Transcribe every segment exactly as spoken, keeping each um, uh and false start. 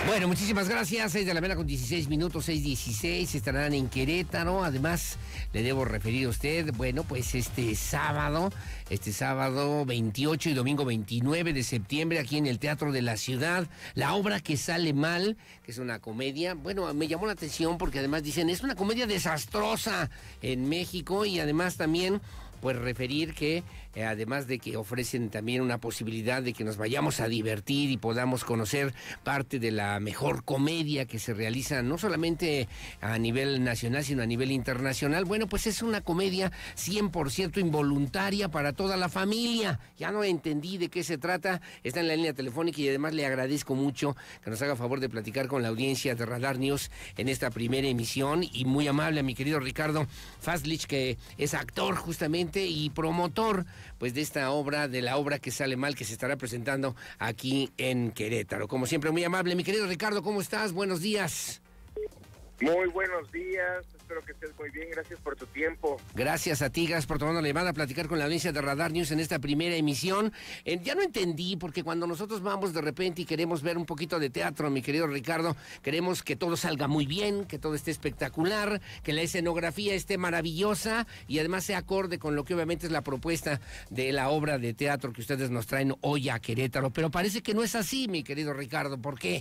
Bueno, muchísimas gracias. seis de la mañana con dieciséis minutos, seis dieciséis, estarán en Querétaro. Además, le debo referir a usted, bueno, pues este sábado, este sábado veintiocho y domingo veintinueve de septiembre, aquí en el Teatro de la Ciudad, la obra Que Sale Mal, que es una comedia. Bueno, me llamó la atención porque además dicen, es una comedia desastrosa en México, y además también pues referir que eh, además de que ofrecen también una posibilidad de que nos vayamos a divertir y podamos conocer parte de la mejor comedia que se realiza no solamente a nivel nacional sino a nivel internacional. Bueno, pues es una comedia cien por ciento involuntaria para toda la familia. Ya no entendí de qué se trata. Está en la línea telefónica y además le agradezco mucho que nos haga favor de platicar con la audiencia de Radar News en esta primera emisión, y muy amable a mi querido Ricardo Fazlich, que es actor justamente y promotor pues de esta obra, de la obra Que Sale Mal, que se estará presentando aquí en Querétaro. Como siempre, muy amable. Mi querido Ricardo, ¿cómo estás? Buenos días. Muy buenos días, espero que estés muy bien, gracias por tu tiempo. Gracias a ti, gracias por tomando la llamada a platicar con la audiencia de Radar News en esta primera emisión. Eh, ya no entendí, porque cuando nosotros vamos de repente y queremos ver un poquito de teatro, mi querido Ricardo, queremos que todo salga muy bien, que todo esté espectacular, que la escenografía esté maravillosa y además sea acorde con lo que obviamente es la propuesta de la obra de teatro que ustedes nos traen hoy a Querétaro. Pero parece que no es así, mi querido Ricardo, ¿por qué?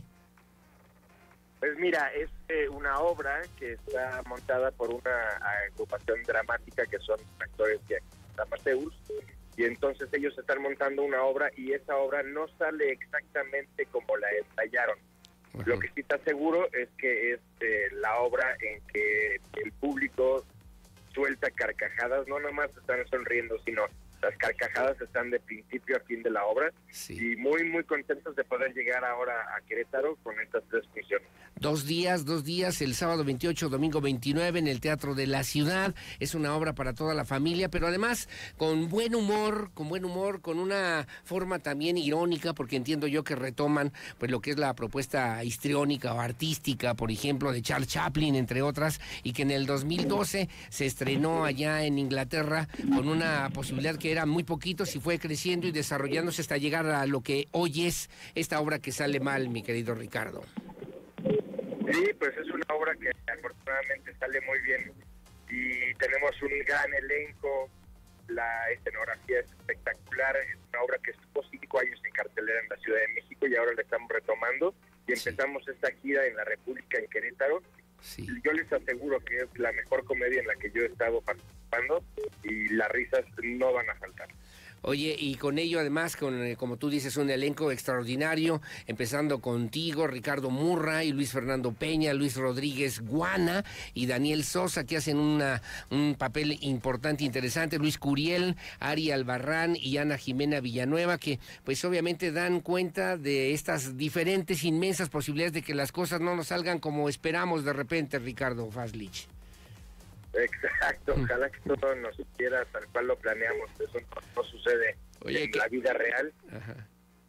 Pues mira, es eh, una obra que está montada por una agrupación dramática que son actores de amateurs, y entonces ellos están montando una obra y esa obra no sale exactamente como la ensayaron. Uh-huh. Lo que sí está seguro es que es eh, la obra en que el público suelta carcajadas, no nomás están sonriendo, sino las carcajadas están de principio a fin de la obra. Sí. Y muy, muy contentos de poder llegar ahora a Querétaro con estas tres funciones. Dos días, dos días, el sábado veintiocho, domingo veintinueve en el Teatro de la Ciudad. Es una obra para toda la familia, pero además con buen humor, con buen humor, con una forma también irónica, porque entiendo yo que retoman pues lo que es la propuesta histriónica o artística, por ejemplo, de Charles Chaplin, entre otras, y que en el dos mil doce se estrenó allá en Inglaterra con una posibilidad que era muy poquito, y fue creciendo y desarrollándose hasta llegar a lo que hoy es esta obra Que Sale Mal, mi querido Ricardo. Sí, pues es una obra que afortunadamente sale muy bien y tenemos un gran elenco, la escenografía es espectacular, es una obra que estuvo cinco años en cartelera en la Ciudad de México y ahora la estamos retomando y empezamos sí. esta gira en la República, en Querétaro. Sí. Yo les aseguro que es la mejor comedia en la que yo he estado participando y las risas no van a faltar. Oye, y con ello además, con como tú dices, un elenco extraordinario, empezando contigo, Ricardo Murray, Luis Fernando Peña, Luis Rodríguez Guana y Daniel Sosa, que hacen una un papel importante, interesante, Luis Curiel, Ari Albarrán y Ana Jimena Villanueva, que pues obviamente dan cuenta de estas diferentes, inmensas posibilidades de que las cosas no nos salgan como esperamos de repente, Ricardo Fazlich. Exacto, ojalá que todo nos supiera tal cual lo planeamos, eso no, no sucede Oye, en que... la vida real. Ajá.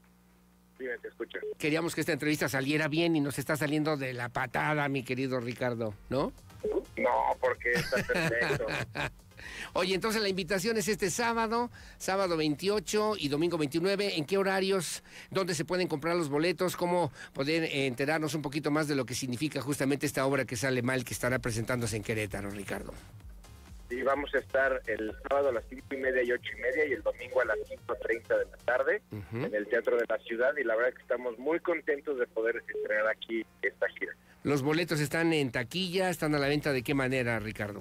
Dime, te escucho. Queríamos que esta entrevista saliera bien y nos está saliendo de la patada, mi querido Ricardo, ¿no? No, porque está perfecto. Oye, entonces la invitación es este sábado, sábado veintiocho y domingo veintinueve. ¿En qué horarios? ¿Dónde se pueden comprar los boletos? ¿Cómo poder eh, enterarnos un poquito más de lo que significa justamente esta obra Que Sale Mal, que estará presentándose en Querétaro, Ricardo? Sí, vamos a estar el sábado a las cinco y media y ocho y media y el domingo a las cinco treinta de la tarde uh-huh. en el Teatro de la Ciudad, y la verdad que estamos muy contentos de poder estrenar aquí esta gira. ¿Los boletos están en taquilla? ¿Están a la venta de qué manera, Ricardo?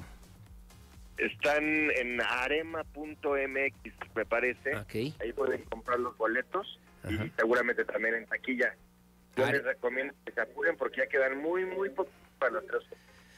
Están en arema punto m x, me parece. Okay. Ahí pueden comprar los boletos. Ajá. Y seguramente también en taquilla. Yo Are... les recomiendo que se apuren porque ya quedan muy, muy pocos para los tres.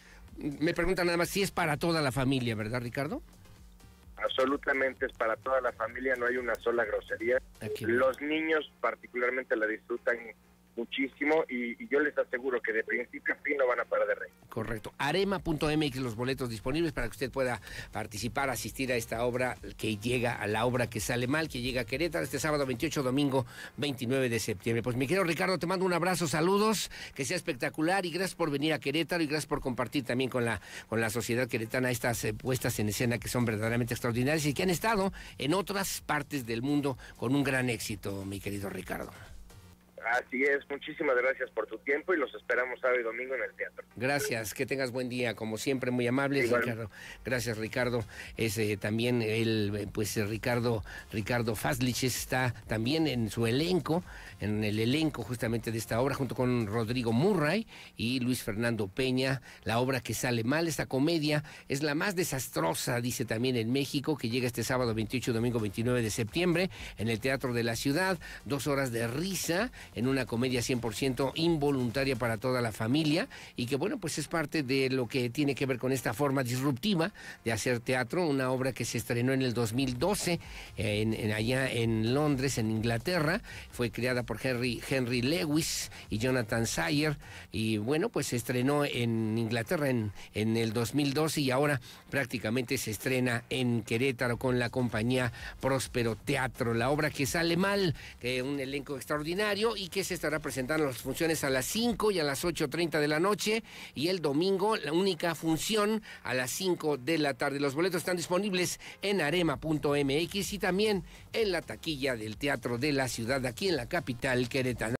Me preguntan nada más si es para toda la familia, ¿verdad, Ricardo? Absolutamente es para toda la familia, no hay una sola grosería. Aquí. Los niños particularmente la disfrutan muchísimo y, y yo les aseguro que de principio a fin no van a parar de reír. Correcto. arema punto m x, los boletos disponibles para que usted pueda participar, asistir a esta obra que llega, a la obra Que Sale Mal, que llega a Querétaro este sábado veintiocho, domingo veintinueve de septiembre. Pues mi querido Ricardo, te mando un abrazo, saludos, que sea espectacular y gracias por venir a Querétaro y gracias por compartir también con la, con la sociedad queretana estas eh, puestas en escena que son verdaderamente extraordinarias y que han estado en otras partes del mundo con un gran éxito, mi querido Ricardo. Así es, muchísimas gracias por tu tiempo y los esperamos sábado y domingo en el teatro. Gracias, que tengas buen día, como siempre, muy amables, Igual. Ricardo. Gracias, Ricardo. Es eh, también el, pues eh, Ricardo, Ricardo Faslich está también en su elenco, en el elenco justamente de esta obra, junto con Rodrigo Murray y Luis Fernando Peña. La obra que sale mal, esta comedia, es la más desastrosa, dice también en México, que llega este sábado veintiocho, domingo veintinueve de septiembre, en el Teatro de la Ciudad. Dos horas de risa, en una comedia cien por ciento involuntaria para toda la familia, y que bueno, pues es parte de lo que tiene que ver con esta forma disruptiva de hacer teatro, una obra que se estrenó en el dos mil doce, en, en allá en Londres, en Inglaterra. Fue creada por Henry, Henry Lewis y Jonathan Sayer, y bueno, pues se estrenó en Inglaterra en, en el dos mil doce, y ahora prácticamente se estrena en Querétaro con la compañía Próspero Teatro. La obra que sale mal, que un elenco extraordinario, y que se estará presentando las funciones a las cinco y a las ocho treinta de la noche, y el domingo la única función a las cinco de la tarde. Los boletos están disponibles en arema punto m x y también en la taquilla del Teatro de la Ciudad, aquí en la capital queretana.